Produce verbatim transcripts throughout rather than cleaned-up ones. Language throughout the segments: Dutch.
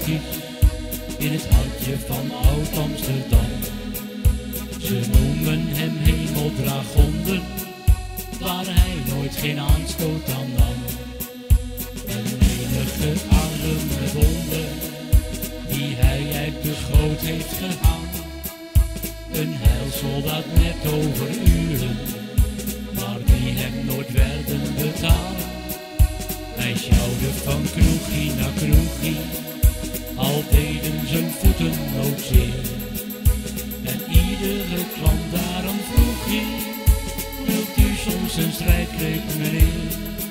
kroegjes in het hartje van Oud-Amsterdam. Ze noemen hem Hemeldragonder, waar hij nooit geen aanstoot aan nam. Een enige arme wonder die hij uit de goot heeft gehaald. Een heilsoldaat net over uren, maar die hem nooit werden betaald. Hij sjouwde van kroegie naar kroegie, al deden zijn voeten ook zeer. En iedere klant daarom vroeg hij, wilt u soms een strijdkreet, meneer?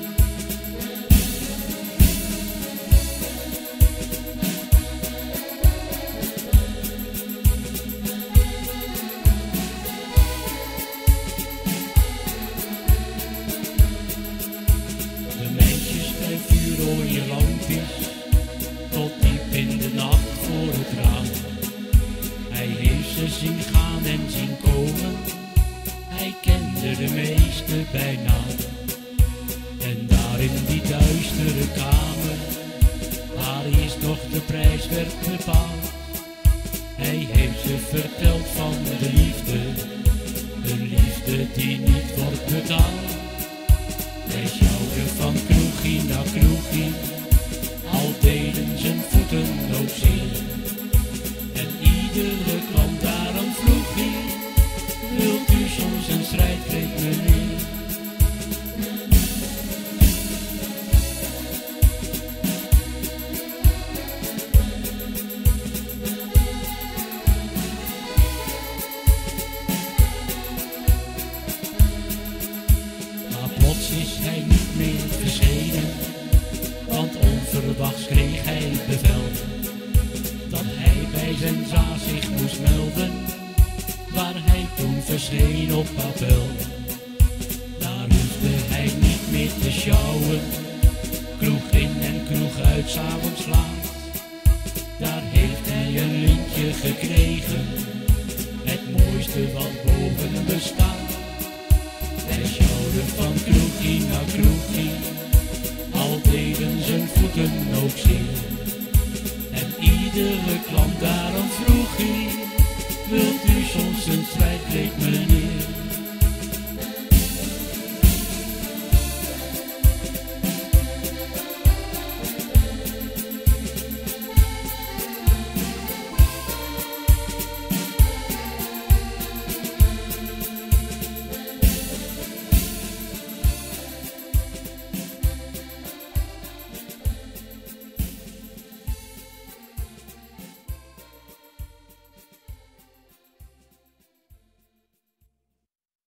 Vuurrooie lampjes, tot diep in de nacht voor het raam. Hij heeft ze zien gaan en zien komen, hij kende de meeste bij naam. En daar in die duistere kamer, waar is nog de prijs werd bepaald. Hij heeft ze verteld van de liefde, de liefde die niet wordt betaald. Hij sjouwde van kroegie naar kroegie, al deden zijn voeten ook zeer. En iedere klant daarom vroeg hij, wilt u soms een strijdkreet, meneer? Plots is hij niet meer verschenen, want onverwachts kreeg hij bevel dat hij bij zijn zaal zich moest melden, waar hij toen verscheen op appel. Daar hoefde hij niet meer te sjouwen, kroeg in en kroeg uit 's avonds laat. Daar heeft hij een lintje gekregen, het mooiste wat boven bestaat. Hij sjouwde van kroegie naar kroegie, al deden zijn voeten ook zeer. En iedere klant daarom vroeg hij,